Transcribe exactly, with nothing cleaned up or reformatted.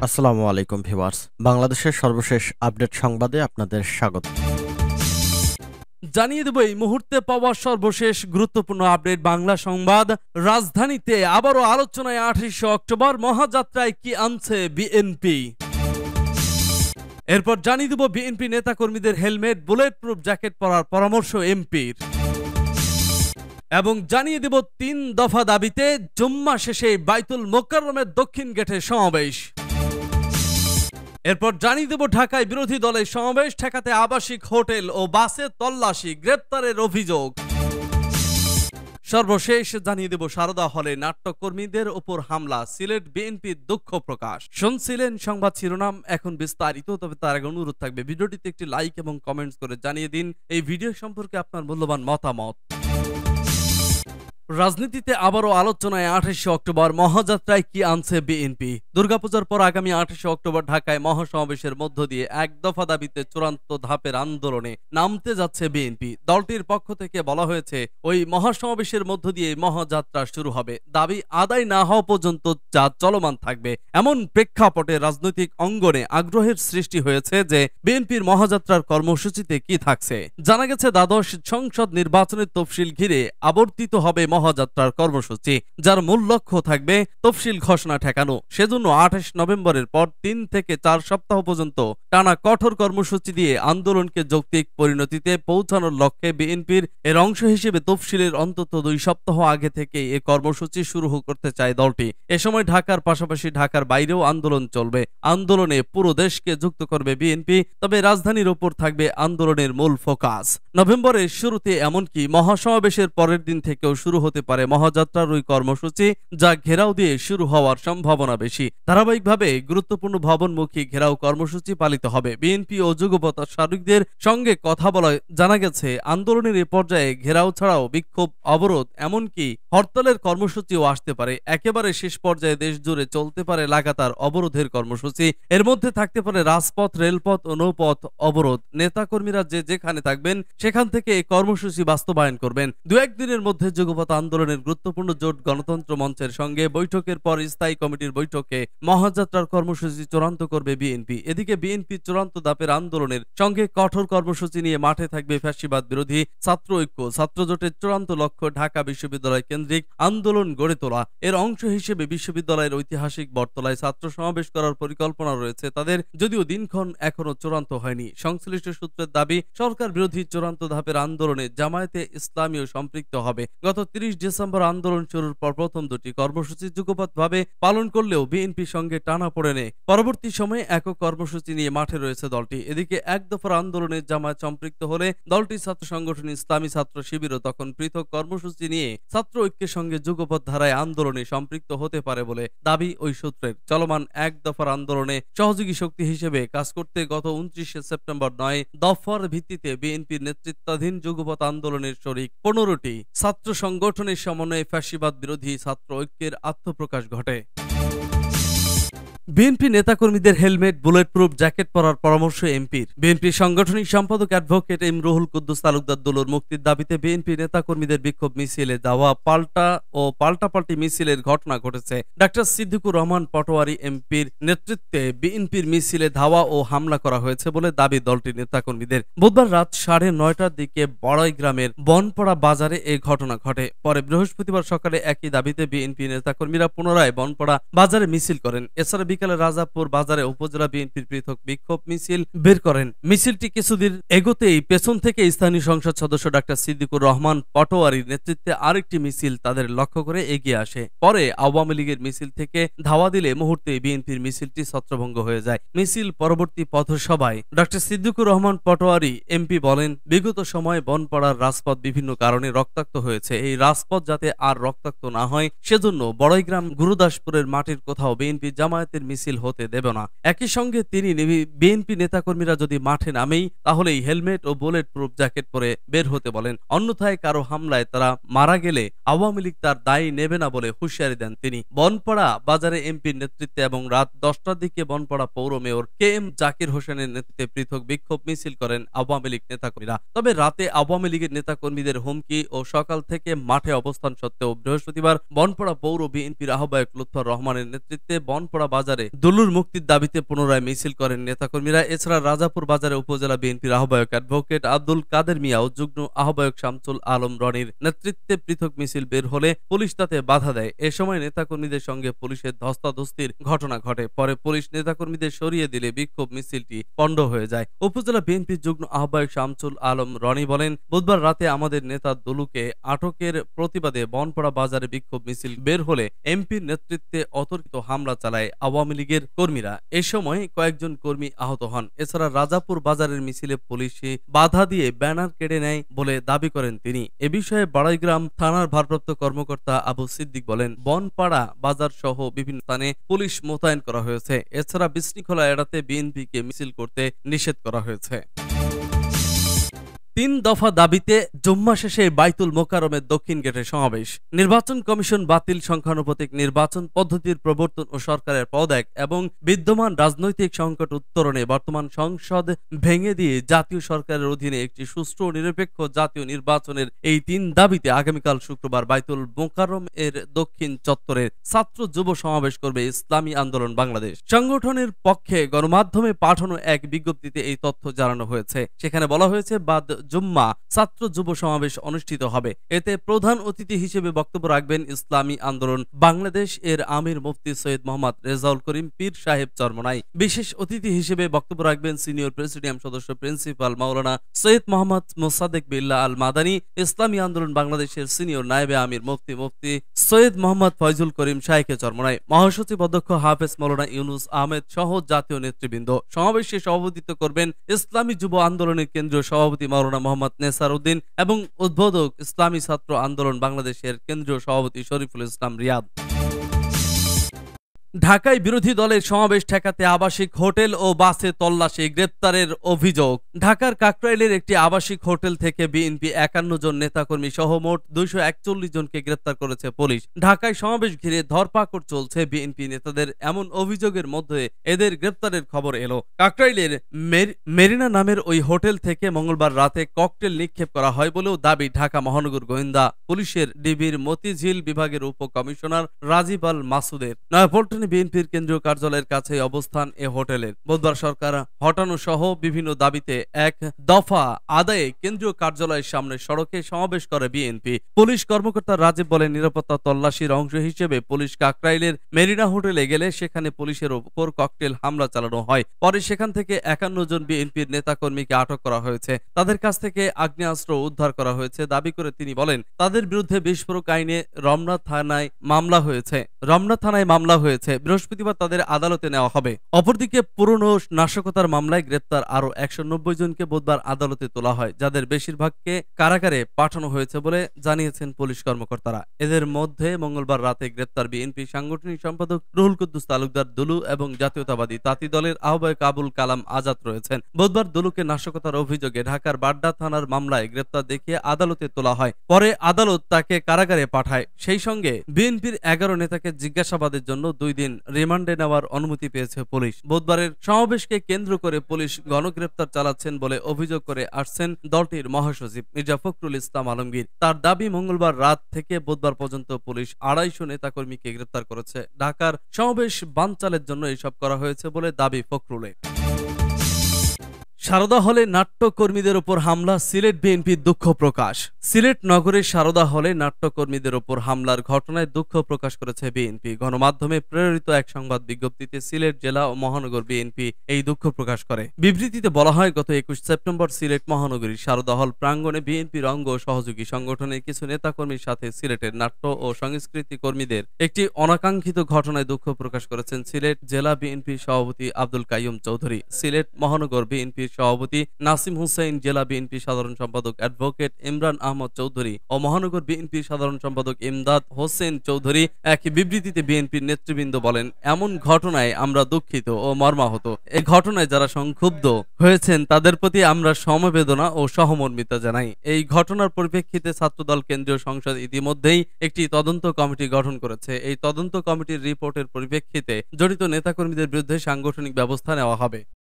আসসালামু আলাইকুম ভিউয়ার্স, বাংলাদেশের সর্বশেষ আপডেট সংবাদে আপনাদের স্বাগত। জানিয়ে দেব এই মুহূর্তে পাওয়া সর্বশেষ গুরুত্বপূর্ণ আপডেট বাংলা সংবাদ। রাজধানীতে আবারও আলোচনায় আঠাশে অক্টোবর মহাযাত্রায় কি আনছে বিএনপি। এরপর জানিয়ে দেব বিএনপি নেতাকর্মীদের হেলমেট, বুলেট প্রুফ জ্যাকেট পরার পরামর্শ এমপির। এবং জানিয়ে দেব তিন দফা দাবিতে জুম্মা শেষে বাইতুল মোকাররমের দক্ষিণ গেটে সমাবেশ। এরপর জানিয়ে দেব ঢাকায় বিরোধী দলের সমাবেশ ঠেকাতে আবাসিক হোটেল ও বাসে তল্লাশি, গ্রেপ্তারের অভিযোগ। সর্বশেষ জানিয়ে দেব সারদা হলে নাট্যকর্মীদের উপর হামলা, সিলেট বিএনপির দুঃখ প্রকাশ। শুনছিলেন সংবাদ শিরোনাম, এখন বিস্তারিত। তবে তার আগে অনুরোধ থাকবে ভিডিওটিতে একটি লাইক এবং কমেন্টস করে জানিয়ে দিন এই ভিডিও সম্পর্কে আপনার মূল্যবান মতামত। রাজনীতিতে আবারও আলোচনায় আঠাশে অক্টোবর মহাযাত্রায় কি আনছে বিএনপি। দুর্গাপূজার পর আগামী আঠাশে অক্টোবর ঢাকায় মহাসমাবেশের মধ্য দিয়ে এক দফা দাবিতে চূড়ান্ত ধাপের আন্দোলনে নামতে যাচ্ছে বিএনপি। দলটির পক্ষ থেকে বলা হয়েছে ওই মহাসমাবেশের মধ্য দিয়ে মহাযাত্রা শুরু হবে, দাবি আদায় না হওয়া পর্যন্ত যা চলমান থাকবে। এমন প্রেক্ষাপটে রাজনৈতিক অঙ্গনে আগ্রহের সৃষ্টি হয়েছে যে বিএনপির মহাযাত্রার কর্মসূচিতে কি থাকছে। জানা গেছে দ্বাদশ সংসদ নির্বাচনের তফসিল ঘিরে আবর্তিত হবে মহাযাত্রার কর্মসূচি, যার মূল লক্ষ্য থাকবে তফসিল ঘোষণা ঠেকানো। সেজন্য আঠাশ নভেম্বরের পর তিন থেকে চার সপ্তাহ পর্যন্ত টানা কঠোর কর্মসূচি দিয়ে আন্দোলনকে যৌক্তিক পরিণতিতে পৌঁছানোর লক্ষ্যে বিএনপির এর অংশ হিসেবে তফসিলের অন্তত দুই সপ্তাহ আগে থেকে এ কর্মসূচি শুরু করতে চায় দলটি। এ সময় ঢাকার পাশাপাশি ঢাকার বাইরেও আন্দোলন চলবে। আন্দোলনে পুরো দেশকে যুক্ত করবে বিএনপি, তবে রাজধানীর উপর থাকবে আন্দোলনের মূল ফোকাস। নভেম্বরের শুরুতে এমনকি মহাসমাবেশের পরের দিন থেকেও শুরু হতে পারে মহাযাত্রার ওই কর্মসূচি, যা ঘেরাও দিয়ে শুরু হওয়ার সম্ভাবনা বেশি। ধারাবাহিকভাবে গুরুত্বপূর্ণ ভবনমুখী ঘেরাও কর্মসূচি পালিত হবে। বিএনপি ও যুগপৎ শারীরিকদের সঙ্গে কথা বলায় জানা গেছে আন্দোলনের এ পর্যায়ে ঘেরাও ছাড়াও বিক্ষোভ, অবরোধ, এমনকি হরতালের কর্মসূচিও আসতে পারে। একেবারে শেষ পর্যায়ে দেশ জুড়ে চলতে পারে লাগাতার অবরোধের কর্মসূচি। এর মধ্যে থাকতে পারে রাজপথ, রেলপথ ও নৌপথ অবরোধ। নেতাকর্মীরা যে যেখানে থাকবেন সেখান থেকে এই কর্মসূচি বাস্তবায়ন করবেন। দু একদিনের মধ্যে যুগপৎ আন্দোলনের গুরুত্বপূর্ণ জোট গণতন্ত্র মঞ্চের সঙ্গে বৈঠকের পর স্থায়ী কমিটির বৈঠকে মহাযাত্রার কর্মসূচি চূড়ান্ত করবে বিএনপি। এদিকে বিএনপি চূড়ান্ত দাপের আন্দোলনের সঙ্গে কঠোর কর্মসূচি নিয়ে মাঠে থাকবে ফ্যাসিবাদ বিরোধী ছাত্র ঐক্য। ছাত্র জোটের চূড়ান্ত লক্ষ্য ঢাকা বিশ্ববিদ্যালয় কেন্দ্রিক আন্দোলন গড়ে তোলা। এর অংশ হিসেবে বিশ্ববিদ্যালয়ের ঐতিহাসিক বটতলায় ছাত্র সমাবেশ করার পরিকল্পনা রয়েছে তাদের, যদিও দিনক্ষণ এখনো চূড়ান্ত হয়নি। সংশ্লিষ্ট সূত্রের দাবি, সরকার বিরোধী চূড়ান্ত ধাপের আন্দোলনে জামায়াতে ইসলামীও সম্পৃক্ত হবে। গত তিরিশ ডিসেম্বর আন্দোলন শুরুর পর প্রথম দুটি কর্মসূচি যুগপৎভাবে পালন করলেও বিএনপির সঙ্গে টানা পড়েনে পরবর্তী সময়ে একক কর্মসূচি নিয়ে মাঠে রয়েছে দলটি। এদিকে এক দফার আন্দোলনে জামায়াত সম্পৃক্ত হলে দলটি ছাত্র সংগঠন ইসলামী ছাত্র শিবিরও তখন পৃথক কর্মসূচি নিয়ে ছাত্র ঐক্যের সঙ্গে যুগপৎ ধারায় আন্দোলনে সম্পৃক্ত হতে পারে বলে দাবি ওই সূত্রের। চলমান এক দফার আন্দোলনে সহযোগী শক্তি হিসেবে কাজ করতে গত উনত্রিশে সেপ্টেম্বর নয় দফার ভিত্তিতে বিএনপির নেতৃত্বাধীন যুগপৎ আন্দোলনের শরিক পনেরোটি ছাত্র সংগঠনের সমন্বয়ে ফ্যাসিবাদ বিরোধী ছাত্র ঐক্যের আত্মপ্রকাশ ঘটে। বিএনপি নেতাকর্মীদের হেলমেট, বুলেট প্রুফ জ্যাকেট পরার পরামর্শ এমপির। বিএনপি সাংগঠনিক সম্পাদক অ্যাডভোকেট এম রুহুল কুদ্দুস তালুকদার দুলুর মুক্তির দাবিতে বিএনপি নেতাকর্মীদের বিক্ষোভ মিছিলে যাওয়া পাল্টা ও পাল্টাপাল্টি মিছিলের ঘটনা ঘটেছে। ডাক্তার সিদ্দিকুর রহমান পটোয়ারি এমপির নেতৃত্বে বিএনপির মিছিলে ধাওয়া ও হামলা করা হয়েছে বলে দাবি দলটির নেতাকর্মীদের। বুধবার রাত সাড়ে নয়টার দিকে বড়াই গ্রামের বনপড়া বাজারে এই ঘটনা ঘটে। পরে বৃহস্পতিবার সকালে একই দাবিতে বিএনপি নেতাকর্মীরা পুনরায় বনপড়া বাজারে মিছিল করেন। এছাড়া বিকালে রাজাপুর বাজারে উপজেলা বিএনপির পৃথক বিক্ষোভ মিছিল বের করেন। মিছিলটি কিছুদিন এগোতেই পেছন থেকে স্থানীয় সংসদ সদস্য ডাক্তার সিদ্দিকুর রহমান পটোয়ারির নেতৃত্বে আরেকটি মিছিল তাদের লক্ষ্য করে এগিয়ে আসে। পরে আওয়ামী লীগের মিছিল থেকে ধাওয়া দিলে মুহূর্তে বিএনপির মিছিলটি ছত্রভঙ্গ হয়ে যায়। মিছিল পরবর্তী পথসভায় ডাক্তার সিদ্দিকুর রহমান পটোয়ারি এমপি বলেন, বিগত সময়ে বনপাড়ার রাজপথ বিভিন্ন কারণে রক্তাক্ত হয়েছে। এই রাজপথ যাতে আর রক্তাক্ত না হয় সেজন্য বড়াইগ্রাম গুরুদাসপুরের মাটির কোথাও বিএনপি জামায়াতের মিছিল হতে দেবে না। একই সঙ্গে তিনি বিএনপি নেতাকর্মীরা যদি মাঠে নামেই তাহলেই হেলমেট ও বুলেট প্রুফ জ্যাকেট পরে বের হতে বলেন, অন্যথায় কারো হামলায় তারা মারা গেলে আওয়ামী লীগ তার দায়ী নেবে না বলে হুঁশিয়ারি দেন তিনি। বনপাড়া বাজারে এমপির নেতৃত্বে এবং রাত দশটার দিকে বনপাড়া পৌর মেয়র কে এম জাকির হোসেনের নেতৃত্বে পৃথক বিক্ষোভ মিছিল করেন আওয়ামী লীগ নেতাকর্মীরা। তবে রাতে আওয়ামী লীগের নেতাকর্মীদের হুমকি ও সকাল থেকে মাঠে অবস্থান সত্ত্বেও বৃহস্পতিবার বনপাড়া পৌর বিএনপির আহ্বায়ক লুৎফর রহমানের নেতৃত্বে বনপাড়া বাজার বাজারে দুলুর মুক্তির দাবিতে পুনরায় মিছিল করেন নেতাকর্মীরা। এছাড়া রাজাপুর বাজারে উপজেলা বিএনপির আহ্বায়ক অ্যাডভোকেট আব্দুল কাদের মিয়া ও যুগ্ম আহ্বায়ক শামসুল আলম রনির নেতৃত্বে পৃথক মিছিল বের হলে পুলিশ তাতে বাধা দেয়। এ সময় নেতাকর্মীদের সঙ্গে পুলিশের ধস্তাধস্তির ঘটনা ঘটে। পরে পুলিশ নেতাকর্মীদের সরিয়ে দিলে বিক্ষোভ মিছিলটি পণ্ড হয়ে যায়। উপজেলা বিএনপির যুগ্ম আহ্বায়ক শামসুল আলম রনি বলেন, বুধবার রাতে আমাদের নেতা দুলুকে আটকের প্রতিবাদে বনপাড়া বাজারে বিক্ষোভ মিছিল বের হলে এমপির নেতৃত্বে অতর্কিত হামলা চালায় আওয়ামী লীগের কর্মীরা। এ সময় কয়েকজন কর্মী আহত হন। এছাড়া রাজাপুর বাজারের মিছিলে পুলিশে বাধা দিয়ে ব্যানার কেড়ে নেয় বলে দাবি করেন তিনি। এ বিষয়ে বাড়াইগ্রাম থানার ভারপ্রাপ্ত কর্মকর্তা আবু সিদ্দিক বলেন, বনপাড়া বাজার সহ বিভিন্ন স্থানে পুলিশ মোতায়েন করা হয়েছে। এছাড়া বিশৃঙ্খলা এড়াতে বিএনপিকে মিছিল করতে নিষেধ করা হয়েছে। তিন দফা দাবিতে জুম্মা শেষে বাইতুল মোকাররমের দক্ষিণ গেটে সমাবেশ। নির্বাচন কমিশন বাতিল, সংখ্যানুপাতিক নির্বাচন পদ্ধতির প্রবর্তন ও সরকারের পদত্যাগ এবং বিদ্যমান রাজনৈতিক সংকট উত্তরণে বর্তমান সংসদ ভেঙে দিয়ে জাতীয় সরকারের অধীনে একটি সুষ্ঠু ও নিরপেক্ষ জাতীয় নির্বাচনের এই তিন দাবিতে আগামীকাল শুক্রবার বাইতুল মোকাররম এর দক্ষিণ চত্বরের ছাত্র যুব সমাবেশ করবে ইসলামী আন্দোলন বাংলাদেশ। সংগঠনের পক্ষে গণমাধ্যমে পাঠানো এক বিজ্ঞপ্তিতে এই তথ্য জানানো হয়েছে। সেখানে বলা হয়েছে, বাদ জুম্মা ছাত্র যুব সমাবেশ অনুষ্ঠিত হবে। এতে প্রধান অতিথি হিসেবে বক্তব্য রাখবেন ইসলামী আন্দোলন বাংলাদেশ এর আমির মুফতি সৈয়দ মোহাম্মদ রেজাউল করিম পীর সাহেব চরমনাই। বিশেষ অতিথি হিসেবে বক্তব্য রাখবেন সিনিয়র প্রেসিডিয়াম সদস্য প্রিন্সিপাল মাওলানা সৈয়দ মোহাম্মদ মোসাদ্দেক বিল্লাহ আল মাদানী। ইসলামী আন্দোলন বাংলাদেশের সিনিয়র নায়েবে আমির মুফতি মুফতি সৈয়দ মোহাম্মদ ফয়জুল করিম শাইখে চরমনাই। মহাসচিব অধ্যক্ষ হাফেজ মাওলানা ইউনুস আহমেদ সহ জাতীয় নেতৃবৃন্দ। সমাবেশে সভাপতিত্ব করবেন ইসলামী যুব আন্দোলনের কেন্দ্রীয় সভাপতি মাওলানা মোহাম্মদ নেসার উদ্দিন এবং উদ্বোধক ইসলামী ছাত্র আন্দোলন বাংলাদেশের কেন্দ্রীয় সভাপতি শরীফুল ইসলাম রিয়াদ। ঢাকায় বিরোধী দলের সমাবেশ ঠেকাতে আবাসিক হোটেল ও বাসে তল্লাশি, গ্রেপ্তারের অভিযোগ। ঢাকার কাকরাইলের একটি আবাসিক হোটেল থেকে বিএনপি একান্ন জন নেতাকর্মী সহ মোট দুইশো একচল্লিশ জনকে গ্রেপ্তার করেছে পুলিশ। ঢাকায় সমাবেশ ঘিরে ধরপাকড় চলছে বিএনপি নেতাদের, এমন অভিযোগের মধ্যে এদের গ্রেপ্তারের খবর এলো। কাকরাইলের মেরিনা নামের ওই হোটেল থেকে মঙ্গলবার রাতে ককটেল নিক্ষেপ করা হয় বলেও দাবি ঢাকা মহানগর গোয়েন্দা পুলিশের ডিবির মতিঝিল বিভাগের উপ কমিশনার রাজীব আল মাসুদের। নয়াপল্টন বিএনপির কেন্দ্রীয় কার্যালয়ের কাছে অবস্থান এ হোটেলের। বুধবার সরকার হটানো সহ বিভিন্ন দাবিতে এক দফা আদায়ে কেন্দ্রীয় কার্যালয়ের সামনে সড়কে সমাবেশ করে বিএনপি। পুলিশ কর্মকর্তা রাজীব বলেন, নিরাপত্তা তল্লাশির অংশ হিসেবে পুলিশ কাকরাইলের মেরিনা হোটেলে গেলে সেখানে পুলিশের উপর ককটেল হামলা চালানো হয়। পরে সেখান থেকে একান্ন জন বিএনপির নেতাকর্মীকে আটক করা হয়েছে। তাদের কাছ থেকে আগ্নেয়াস্ত্র উদ্ধার করা হয়েছে দাবি করে তিনি বলেন, তাদের বিরুদ্ধে বিস্ফোরক আইনে রমনা থানায় মামলা হয়েছে রমনা থানায় মামলা হয়েছে বৃহস্পতিবার তাদের আদালতে নেওয়া হবে। অপরদিকে পুরনো নাশকতার মামলায় গ্রেপ্তার আরো একশো নব্বই জনকে বুধবার আদালতে তোলা হয়, যাদের বেশিরভাগকে কারাগারে পাঠানো হয়েছে বলে জানিয়েছেন পুলিশ কর্মকর্তারা। এদের মধ্যে মঙ্গলবার রাতে গ্রেপ্তার বিএনপি সাংগঠনিক সম্পাদক রুহুল কুদ্দুস তালুকদার দুলু এবং জাতীয়তাবাদী তাঁতি দলের আহ্বায়ক আবুল কালাম আজাদ রয়েছেন। বুধবার দুলুকে নাশকতার অভিযোগে ঢাকার বাড্ডা থানার মামলায় গ্রেপ্তার দেখিয়ে আদালতে তোলা হয়। পরে আদালত তাকে কারাগারে পাঠায়। সেই সঙ্গে বিএনপির এগারো নেতাকে জিজ্ঞাসাবাদের জন্য দুই দিন রিমান্ডে নেওয়ার অনুমতি পেয়েছে পুলিশ। বুধবারের সমাবেশকে কেন্দ্র করে পুলিশ গণগ্রেপ্তার চালাচ্ছেন বলে অভিযোগ করে আসছেন দলটির মহাসচিব মির্জা ফখরুল ইসলাম আলমগীর। তার দাবি, মঙ্গলবার রাত থেকে বুধবার পর্যন্ত পুলিশ আড়াইশো নেতাকর্মীকে গ্রেপ্তার করেছে। ঢাকার সমাবেশ বানচালের জন্য এসব করা হয়েছে বলে দাবি ফখরুলের। সারদা হলে নাট্যকর্মীদের উপর হামলা, সিলেট বিএনপির দুঃখ প্রকাশ। সিলেট নগরের সারদা হলে নাট্যকর্মীদের উপর হামলার ঘটনায় দুঃখ প্রকাশ করেছে বিএনপি। গণমাধ্যমে প্রেরিত এক সংবাদ বিজ্ঞপ্তিতে সিলেট জেলা ও মহানগর বিএনপি এই দুঃখ প্রকাশ করে। বিবৃতিতে বলা হয়, গত একুশ সেপ্টেম্বর সিলেট মহানগরীর সারদা হল প্রাঙ্গণে বিএনপির অঙ্গ ও সহযোগী সংগঠনের কিছু নেতাকর্মীর সাথে সিলেটের নাট্য ও সংস্কৃতি কর্মীদের একটি অনাকাঙ্ক্ষিত ঘটনায় দুঃখ প্রকাশ করেছেন সিলেট জেলা বিএনপির সভাপতি আব্দুল কাইয়ুম চৌধুরী, সিলেট মহানগর বিএনপির সভাপতি নাসিম হুসাইন, জেলা বিএনপি সাধারণ সম্পাদক অ্যাডভোকেট ইমরান আহমদ চৌধুরী ও মহানগর বিএনপি সাধারণ সম্পাদক ইমদাদ হোসেন চৌধুরী। এক বিবৃতিতে বিএনপির নেতৃবৃন্দ বলেন, এমন ঘটনায় আমরা দুঃখিত ও মর্মাহত। এই ঘটনায় যারা সংক্ষুব্ধ হয়েছেন তাদের প্রতি আমরা সমবেদনা ও সহমর্মিতা জানাই। এই ঘটনার পরিপ্রেক্ষিতে ছাত্রদল কেন্দ্রীয় সংসদ ইতিমধ্যেই একটি তদন্ত কমিটি গঠন করেছে। এই তদন্ত কমিটির রিপোর্টের পরিপ্রেক্ষিতে জড়িত নেতাকর্মীদের বিরুদ্ধে সাংগঠনিক ব্যবস্থা নেওয়া হবে।